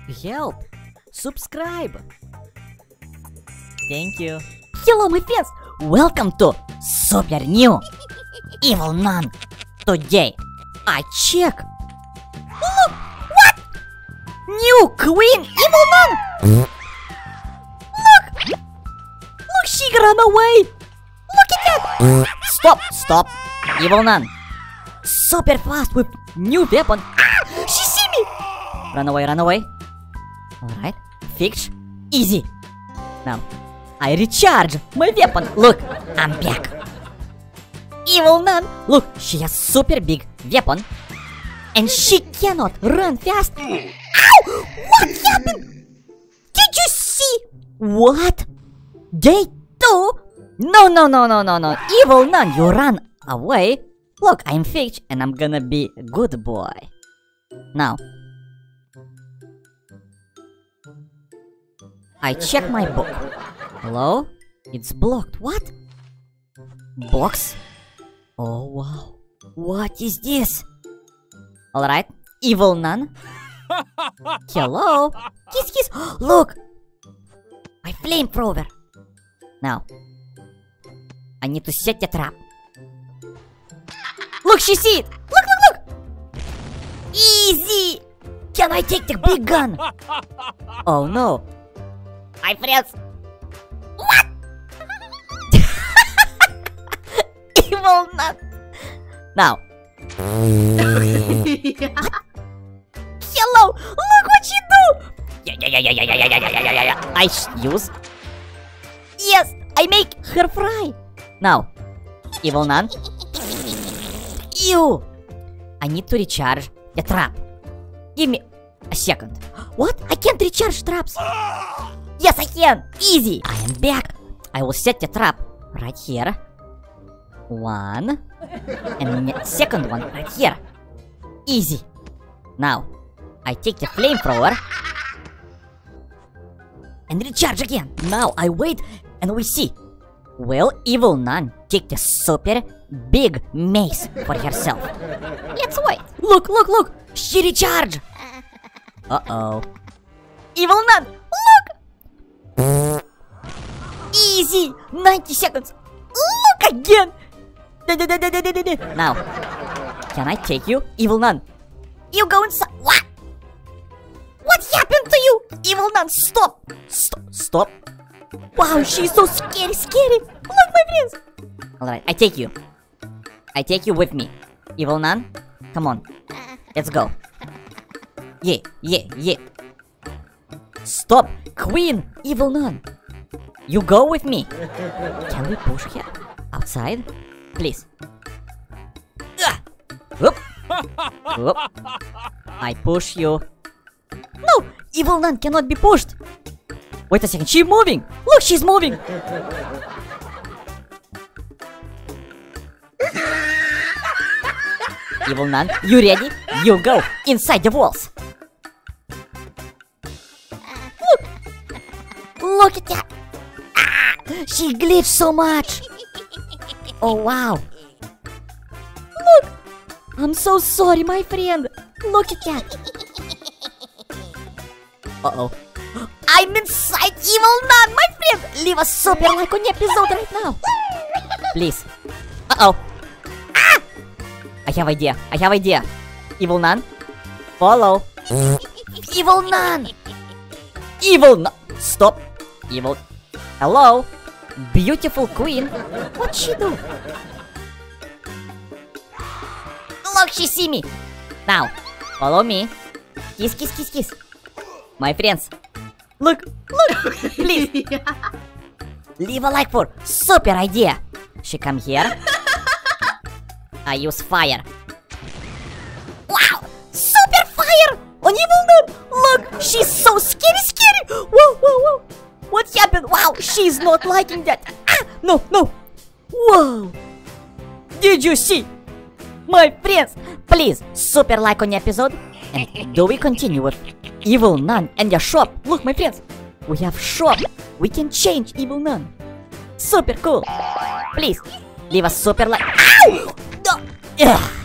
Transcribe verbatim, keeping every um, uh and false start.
help, subscribe. Thank you. Hello, my friends! Welcome to Super New Evil Nun. Today I check. Look! What? New Queen Evil Nun! Look! Look, she ran away! Look at that! Stop! Stop! Evil Nun! Super fast with new weapon. Ah! She see me! Run away, run away. Alright. Fix. Easy. Now, I recharge my weapon. Look, I'm back. Evil Nun. Look, she has super big weapon. And she cannot run fast. Ow! What happened? Did you see? What? They do? No, no, no, no, no, no. Evil Nun, you run away. Look, I'm fixed and I'm gonna be a good boy. Now, I check my book. Hello? It's blocked. What? Box? Oh, wow. What is this? Alright. Evil Nun. Hello? Kiss, kiss. Look! My flamethrower. Now, I need to set the trap. Look, she see it! Look, look, look! Easy! Can I take the big gun? Oh, no. My friends. What? Evil Nun. Now. Hello. Look what she do. Yeah, yeah, yeah, yeah, yeah, yeah, yeah, yeah, yeah, yeah. I use. Yes, I make her fry. Now, Evil Nun. Ew. I need to recharge the trap. Give me a second. What? I can't recharge traps. Yes, I can! Easy! I am back! I will set the trap right here. One. And the second one right here. Easy! Now, I take the flamethrower. And recharge again. Now, I wait and we see. Will Evil Nun take the super big mace for herself? Let's wait. Look, look, look! She recharged! Uh-oh. Evil Nun! Look! Easy! ninety seconds! Look again! Now, can I take you, Evil Nun? You go inside. What? What happened to you? Evil Nun, stop! Stop! Stop! Wow, she's so scary, scary! Look, my friends! Alright, I take you. I take you with me. Evil Nun, come on. Let's go. Yeah, yeah, yeah. Stop! Queen! Evil Nun! You go with me! Can we push her outside? Please. Ah! Whoop! Whoop! I push you. No! Evil Nun cannot be pushed! Wait a second, she's moving! Look, she's moving! Evil Nun, you ready? You go inside the walls! Look at that! Ah, she glitched so much! Oh wow! Look! I'm so sorry, my friend! Look at that! Uh-oh. I'm inside Evil Nun, my friend! Leave a super like on the episode right now! Please. Uh-oh. Ah! I have idea. I have idea. Evil Nun. Follow. Evil Nun! Evil Nun! Stop! Evil. Hello? Beautiful queen. What she do? Look, she see me. Now, follow me. Kiss, kiss, kiss, kiss. My friends. Look, look. Please. Leave a like for super idea. She come here. I use fire. Wow! Super fire! On Evil Nun! Look, she's so scary, scary! Whoa, whoa, whoa! What happened? Wow, she's not liking that. Ah, no, no. Whoa. Did you see? My friends, please, super like on the episode. And do we continue with Evil Nun and the shop? Look, my friends, we have shop. We can change Evil Nun. Super cool. Please, leave a super like. Ow! No. Ugh.